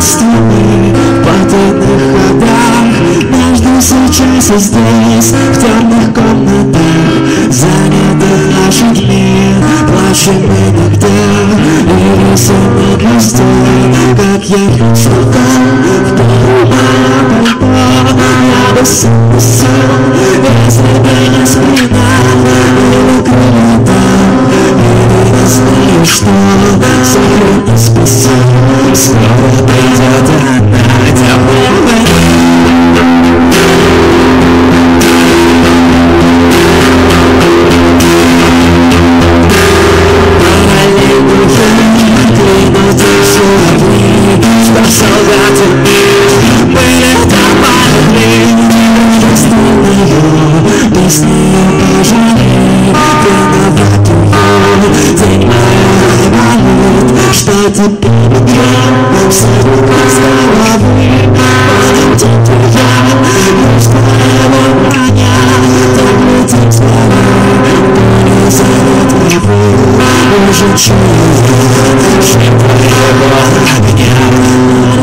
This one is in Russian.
стены в подводных ходах, между сейчас и здесь, в темных комнатах, занятых наших дней. Плачем иногда и рисуем на листе, как я шагал в пору я бы сам писал, если бы не спина или крылья там. И не знаю, что сохранить спасет, снова придет она, теплая война. Солдаты были добавлены, раздал ее, песни ее пожалей, виноват ее, день моей болит, что теперь я абсолютно с головы. Подойдите я, лишь твоего броня, так летит с горы, поле зовет траву, уже чую, что твоего огня.